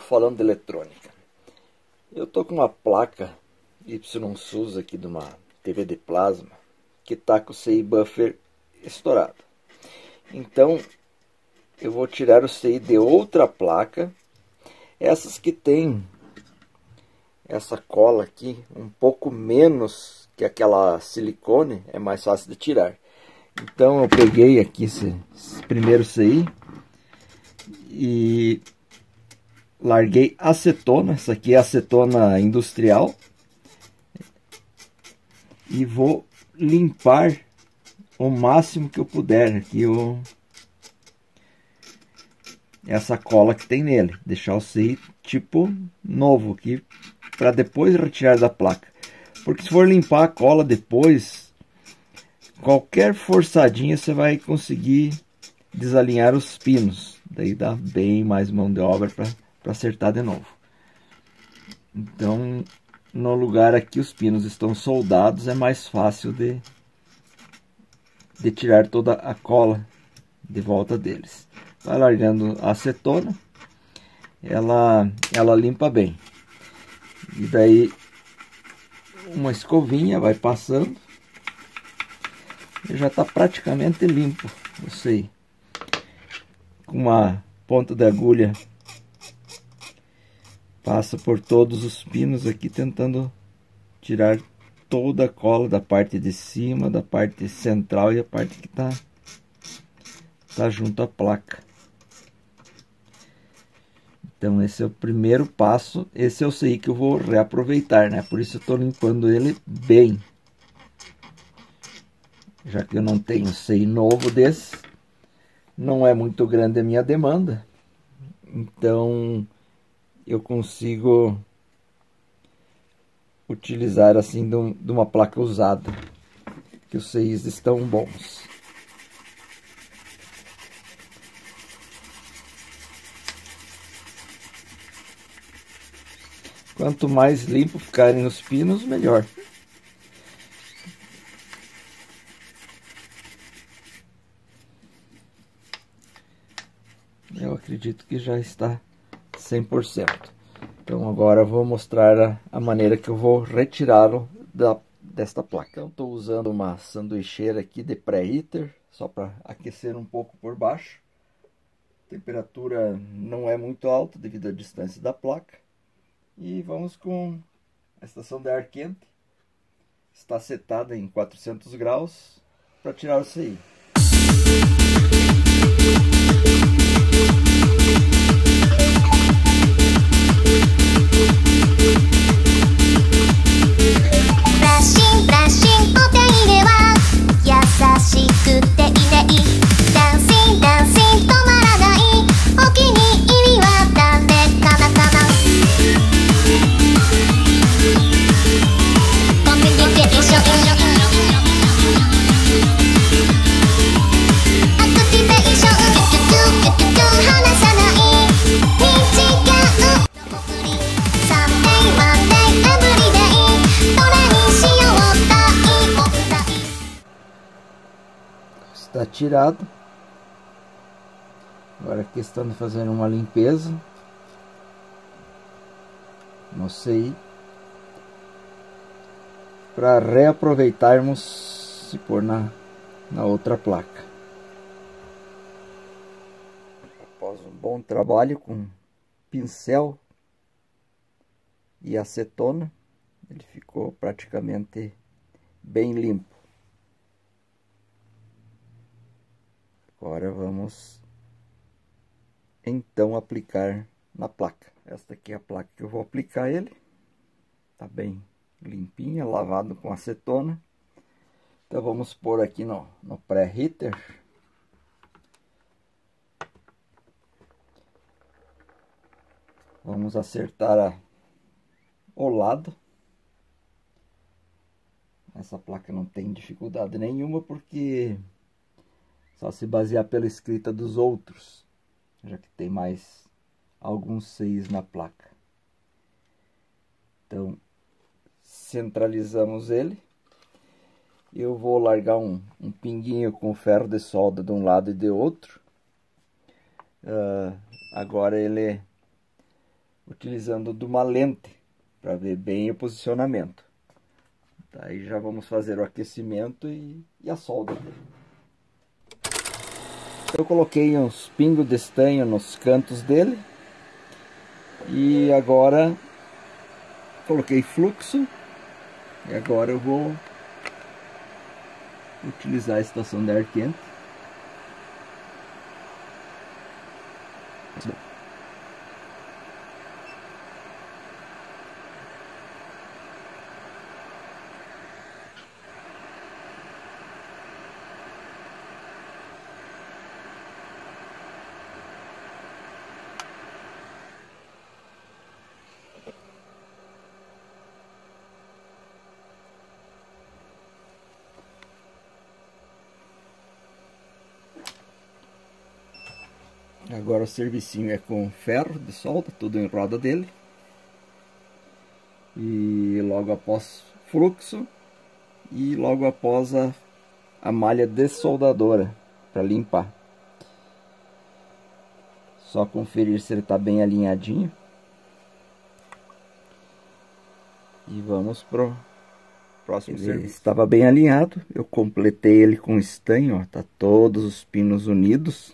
falando de eletrônica. Eu tô com uma placa YSUS aqui de uma TV de plasma que tá com o CI buffer estourado. Então eu vou tirar o CI de outra placa. Essas que tem essa cola aqui um pouco menos que aquela silicone, é mais fácil de tirar. Então eu peguei aqui esse primeiro CI e larguei acetona. Essa aqui é acetona industrial. E vou limpar o máximo que eu puder aqui essa cola que tem nele. Deixar o CI tipo novo aqui, para depois retirar da placa. Porque se for limpar a cola depois, qualquer forçadinha você vai conseguir desalinhar os pinos. Daí dá bem mais mão de obra para acertar de novo. Então, no lugar aqui os pinos estão soldados, é mais fácil de tirar toda a cola de volta deles. Vai largando a acetona, ela limpa bem. E daí uma escovinha vai passando e já está praticamente limpo. Você com uma ponta de agulha passa por todos os pinos aqui, tentando tirar toda a cola da parte de cima, da parte central e a parte que tá junto à placa. Então esse é o primeiro passo. Esse é o CI que eu vou reaproveitar, né? Por isso eu estou limpando ele bem, já que eu não tenho CI novo desse. Não é muito grande a minha demanda, então eu consigo utilizar assim de uma placa usada, que os CIs estão bons. Quanto mais limpo ficarem os pinos, melhor. Eu acredito que já está 100%. Então agora eu vou mostrar a maneira que eu vou retirá-lo desta placa. Então estou usando uma sanduicheira aqui de pré-heater, só para aquecer um pouco por baixo. A temperatura não é muito alta devido à distância da placa. E vamos com a estação de ar quente. Está setada em 400 graus para tirar o CI. Está tirado. Agora é questão de fazer uma limpeza no CI para reaproveitarmos se pôr na outra placa. Após um bom trabalho com pincel e acetona, ele ficou praticamente bem limpo. Agora vamos então aplicar na placa. Esta aqui é a placa que eu vou aplicar ele. Tá bem limpinha, lavado com acetona. Então vamos pôr aqui no pré-heater. Vamos acertar o lado. Essa placa não tem dificuldade nenhuma, porque só se basear pela escrita dos outros, já que tem mais alguns CIs na placa. Então centralizamos ele. Eu vou largar um pinguinho com ferro de solda de um lado e de outro. Agora ele utilizando de uma lente para ver bem o posicionamento. Daí já vamos fazer o aquecimento e a solda dele. Eu coloquei uns pingos de estanho nos cantos dele e agora coloquei fluxo e agora eu vou utilizar a estação de ar quente. Agora o servicinho é com ferro de solda, tudo em roda dele. E logo após fluxo e logo após a malha dessoldadora para limpar. Só conferir se ele está bem alinhadinho. E vamos pro próximo serviço. Estava bem alinhado, eu completei ele com estanho, ó, tá todos os pinos unidos.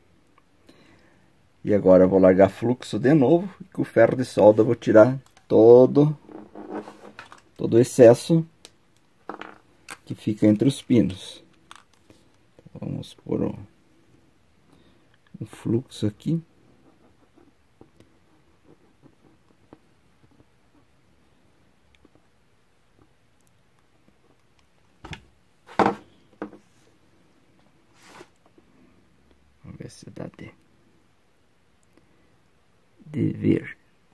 E agora eu vou largar fluxo de novo e com o ferro de solda eu vou tirar todo o excesso que fica entre os pinos. Então, vamos pôr um fluxo aqui. Vamos ver se dá de ver.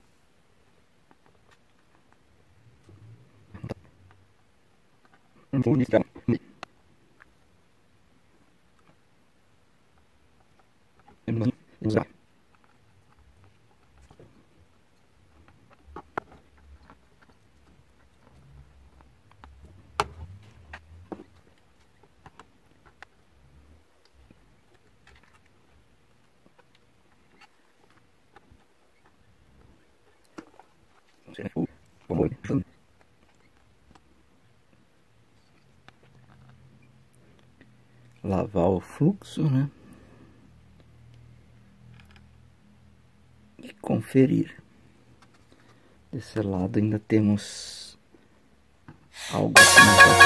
Lavar o fluxo, né? E conferir. Desse lado ainda temos algo que não está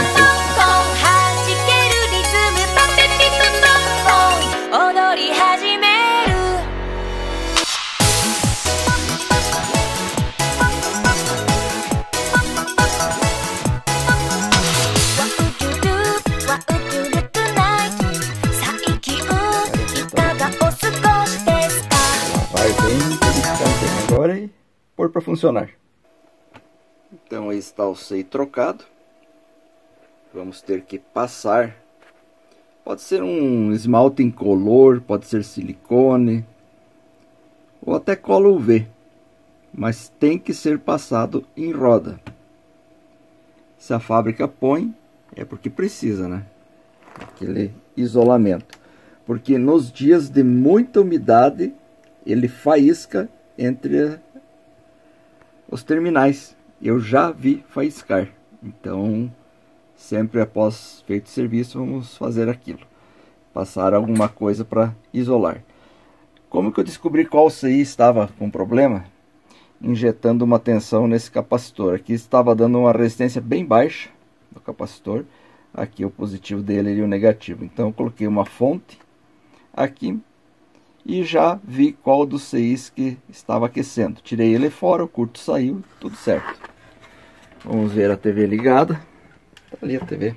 agora e pôr para funcionar. Então aí está o SEI trocado. Vamos ter que passar. Pode ser um esmalte incolor, pode ser silicone ou até cola UV, mas tem que ser passado em roda. Se a fábrica põe, é porque precisa, né? Aquele isolamento. Porque nos dias de muita umidade, ele faísca entre os terminais. Eu já vi faiscar. Então, sempre após feito o serviço, vamos fazer aquilo. Passar alguma coisa para isolar. Como que eu descobri qual CI estava com problema? Injetando uma tensão nesse capacitor. Aqui estava dando uma resistência bem baixa do capacitor. Aqui o positivo dele e o negativo. Então, eu coloquei uma fonte aqui. E já vi qual dos CIs que estava aquecendo. Tirei ele fora, o curto saiu, tudo certo. Vamos ver a TV ligada. Tá ali a TV.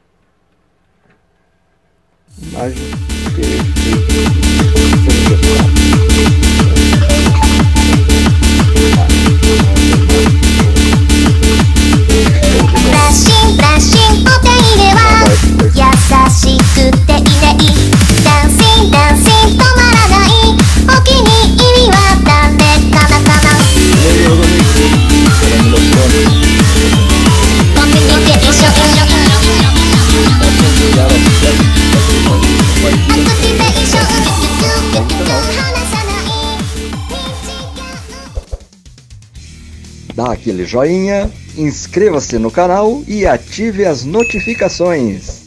Imagem. Thank you. Dá aquele joinha, inscreva-se no canal e ative as notificações.